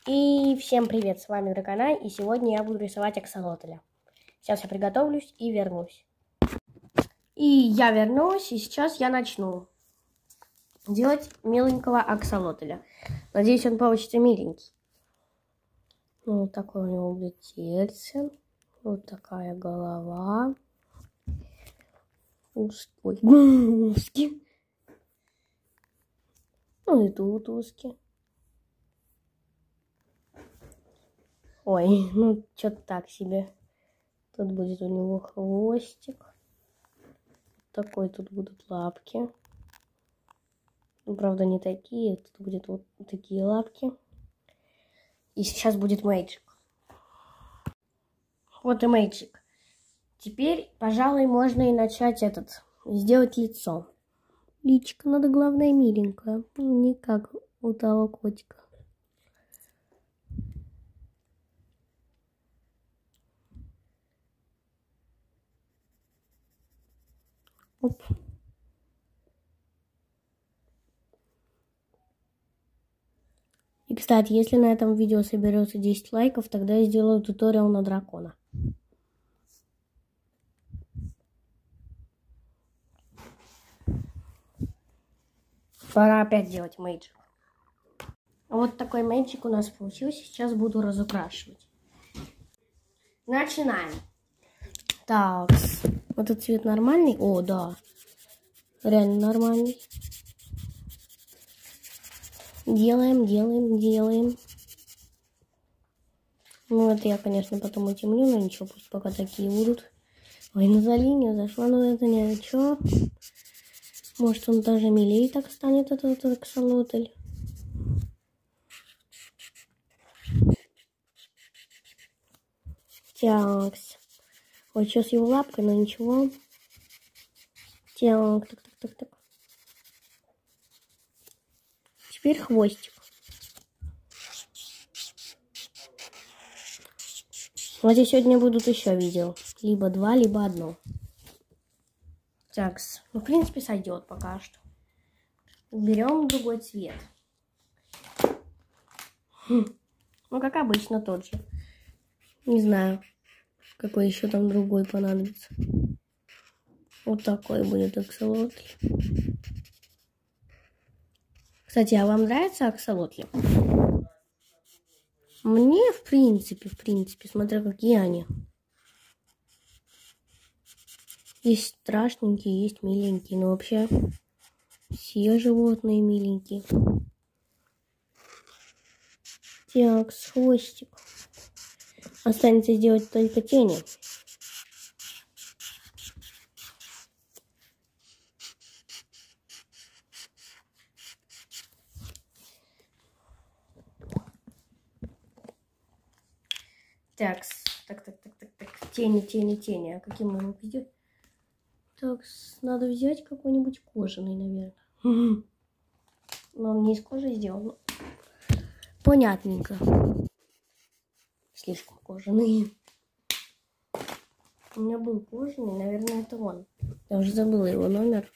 И всем привет, с вами Драконай, и сегодня я буду рисовать аксолотля. Сейчас я приготовлюсь и вернусь. И я вернулась, и сейчас я начну делать миленького аксолотля. Надеюсь, он получится миленький. Вот такой у него будет тельце, вот такая голова. Ой, узкий. Ну и тут узкий. Ой, ну что-то так себе. Тут будет у него хвостик. Такой тут будут лапки. Ну, правда, не такие. Тут будет вот такие лапки. И сейчас будет мейджик. Вот и мейджик. Теперь, пожалуй, можно и начать сделать лицо. Личико надо, главное, миленькое. Не как у того котика. Оп. И, кстати, если на этом видео соберется 10 лайков, тогда я сделаю туториал на дракона. Пора опять делать мейджик. Вот такой мейджик у нас получился. Сейчас буду разукрашивать. Начинаем. Так, этот цвет нормальный? О, да. Реально нормальный. Делаем. Ну, это я, конечно, потом утемню, но ничего, пусть пока такие будут. Ой, ну за линию зашла, но это ничего. Может, он даже милее так станет, этот аксолотль. Тякс. Ой, что с его лапкой, но ничего. Так. Теперь хвостик. Вот здесь сегодня будут еще видео. Либо 2, либо 1. Так, ну, в принципе, сойдет пока что. Берем другой цвет. Ну, как обычно, тот же. Не знаю, какой еще там другой понадобится. Вот такой будет аксолотль. Кстати, а вам нравятся аксолотли? Мне, в принципе, смотря какие они. Есть страшненькие, есть миленькие, но вообще все животные миленькие. Так, хвостик. Останется сделать только тени. Так. Тени. А каким мы его видим? Так, надо взять какой-нибудь кожаный, наверное. Но он не из кожи сделан. Понятненько. Слишком кожаный. У меня был кожаный, наверное, это он. Я уже забыла его номер.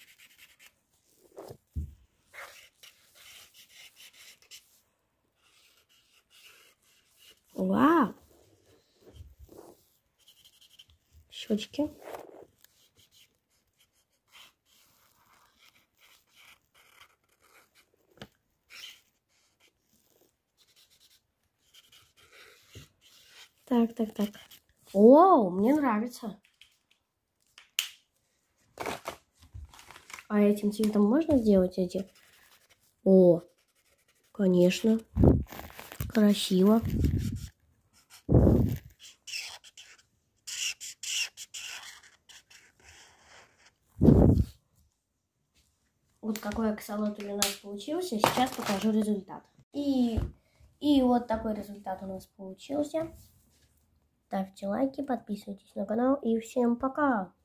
Вау! Щечки. Так. О, мне нравится. А этим цветом можно сделать эти? О, конечно. Красиво. Вот какой аксолотль у нас получился. Сейчас покажу результат. И вот такой результат у нас получился. Ставьте лайки, подписывайтесь на канал и всем пока!